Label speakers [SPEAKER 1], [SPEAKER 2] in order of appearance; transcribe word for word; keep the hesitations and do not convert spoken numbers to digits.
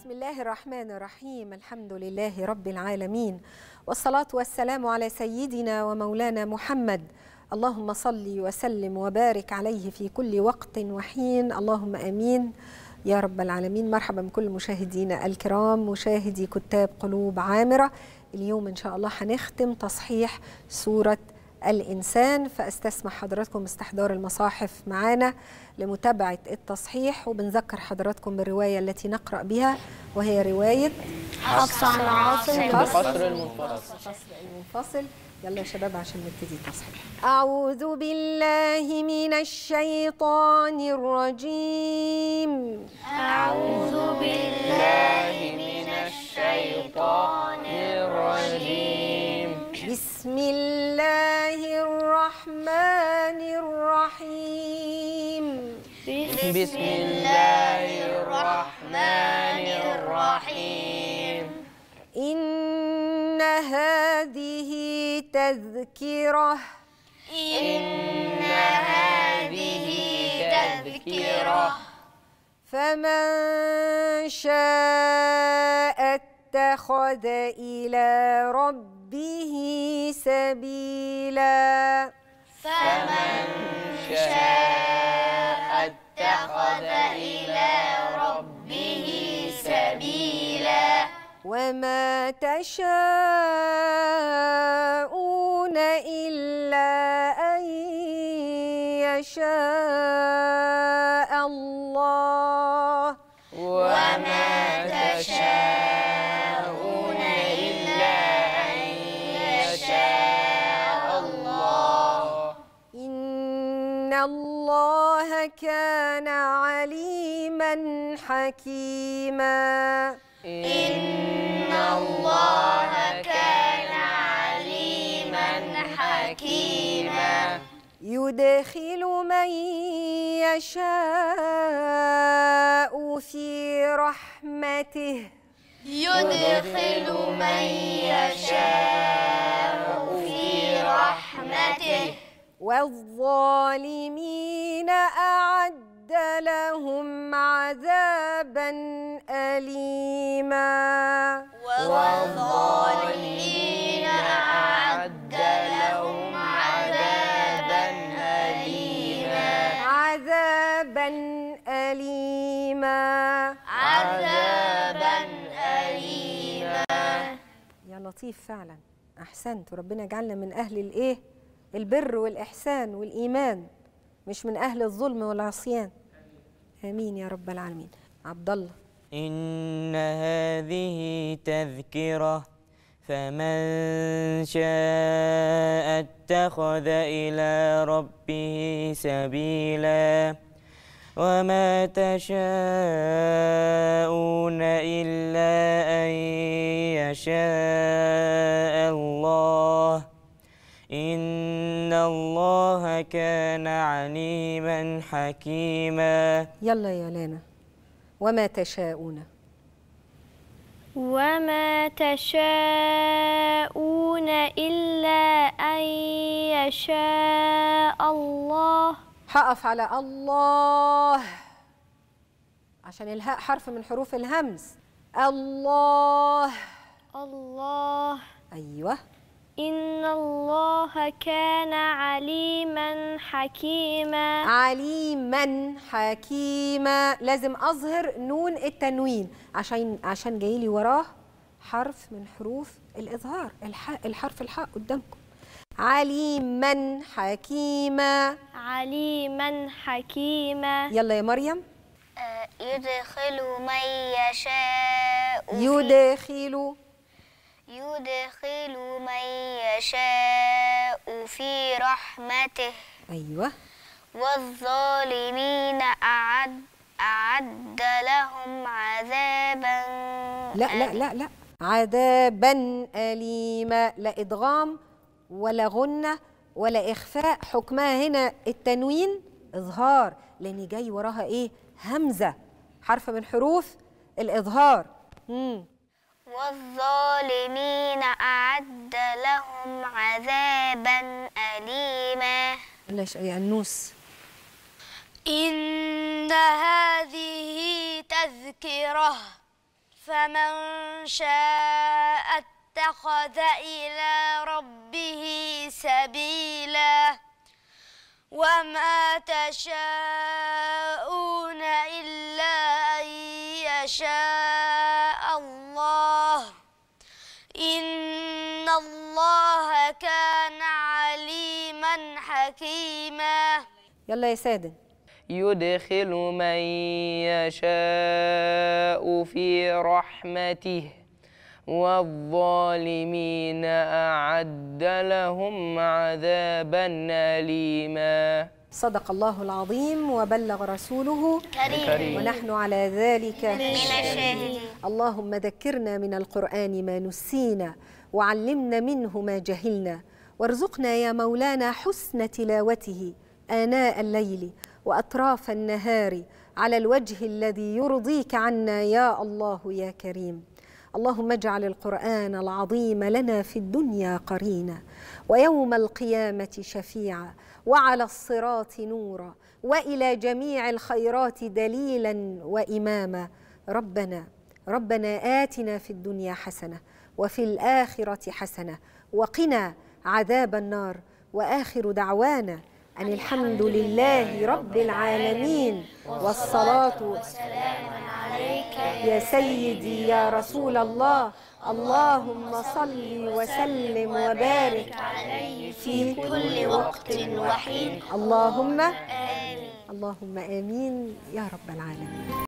[SPEAKER 1] بسم الله الرحمن الرحيم. الحمد لله رب العالمين، والصلاة والسلام على سيدنا ومولانا محمد. اللهم صل وسلم وبارك عليه في كل وقت وحين، اللهم آمين يا رب العالمين. مرحبا بكل مشاهدينا الكرام، مشاهدي كتاب قلوب عامرة. اليوم إن شاء الله هنختم تصحيح سورة الإنسان، فأستسمح حضراتكم استحضار المصاحف معانا لمتابعة التصحيح، وبنذكر حضراتكم بالرواية التي نقرأ بها، وهي رواية
[SPEAKER 2] حفص عن عاصم
[SPEAKER 3] القصر المنفصل.
[SPEAKER 1] القصر المنفصل. يلا يا شباب عشان نبتدي التصحيح. أعوذ بالله من الشيطان الرجيم.
[SPEAKER 2] أعوذ بالله من الشيطان الرجيم.
[SPEAKER 1] بسم الله الرحمن الرحيم.
[SPEAKER 2] بسم الله الرحمن الرحيم.
[SPEAKER 1] إن هذه تذكرة
[SPEAKER 2] إن هذه تذكرة
[SPEAKER 1] فمن شاء اتخذ إلى ربه سبيلا
[SPEAKER 2] فمن شاء اتخذ إلى ربه سبيلا
[SPEAKER 1] وما تشاءون إلا أن يشاء الله
[SPEAKER 2] وما تشاءون إلا أن يشاء الله
[SPEAKER 1] إن الله كان عليما حكيما
[SPEAKER 2] إن الله كان عليما حكيما
[SPEAKER 1] يدخل من يشاء في رحمته
[SPEAKER 2] يدخل من يشاء في رحمته
[SPEAKER 1] والظالمين أعد لهم عذابا أليما
[SPEAKER 2] والظالمين أعد لهم عذابا أليما
[SPEAKER 1] عذابا أليما
[SPEAKER 2] عذابا أليما.
[SPEAKER 1] يا لطيف فعلا، أحسنت. وربنا يجعلنا من أهل الإيه؟ البر والإحسان والإيمان، مش من أهل الظلم والعصيان. آمين يا رب العالمين. عبد الله.
[SPEAKER 3] إن هذه تذكرة فمن شاء اتخذ إلى ربه سبيلا وما تشاءون إلا أن يشاء الله إن الله كان عليما حكيما.
[SPEAKER 1] يلا يا لانا. وما تشاءون
[SPEAKER 4] وما تشاءون إلا أن يشاء الله.
[SPEAKER 1] هقف على الله عشان الهاء حرف من حروف الهمز. الله.
[SPEAKER 4] الله.
[SPEAKER 1] أيوه.
[SPEAKER 4] إن الله كان عليما حكيما.
[SPEAKER 1] عليما حكيما. لازم أظهر نون التنوين عشان عشان جاي لي وراه حرف من حروف الإظهار، الحاء، الحرف الحاء قدامكم. عليما حكيما.
[SPEAKER 4] عليما حكيما.
[SPEAKER 1] يلا يا مريم.
[SPEAKER 2] يدخل من يشاء
[SPEAKER 1] يدخل
[SPEAKER 2] يدخل من يشاء في رحمته.
[SPEAKER 1] أيوه.
[SPEAKER 2] والظالمين أعد أعد لهم عذابا
[SPEAKER 1] لا لا لا لا عذابا أليما. لا إدغام ولا غنة ولا إخفاء، حكمها هنا التنوين إظهار، لأن جاي وراها إيه؟ همزة، حرف من حروف الإظهار. مم.
[SPEAKER 2] والظالمين أعد لهم عذابا أليما.
[SPEAKER 1] ليش يا أنوس؟
[SPEAKER 2] إن هذه تذكرة فمن شاء اتخذ إلى ربه سبيلا وما تشاءون إلا أن يشاء الله إن الله كان عليما حكيما.
[SPEAKER 1] يلا يا سادن.
[SPEAKER 5] يدخل من يشاء في رحمته والظالمين أعد لهم عذابا أليما.
[SPEAKER 1] صدق الله العظيم وبلغ رسوله
[SPEAKER 2] كريم
[SPEAKER 1] ونحن على ذلك
[SPEAKER 2] من الشاهدين.
[SPEAKER 1] اللهم ذكرنا من القرآن ما نسينا وعلمنا منه ما جهلنا وارزقنا يا مولانا حسن تلاوته آناء الليل وأطراف النهار على الوجه الذي يرضيك عنا يا الله يا كريم. اللهم اجعل القرآن العظيم لنا في الدنيا قرينا ويوم القيامة شفيعا وعلى الصراط نورا وإلى جميع الخيرات دليلا وإماما. ربنا ربنا آتنا في الدنيا حسنة وفي الآخرة حسنة وقنا عذاب النار. وآخر دعوانا أن الحمد لله رب العالمين والصلاة والسلام عليك يا سيدي يا رسول الله. اللهم صل وسلم وبارك عليه في كل وقت وحين. اللهم آمين. اللهم آمين يا رب العالمين.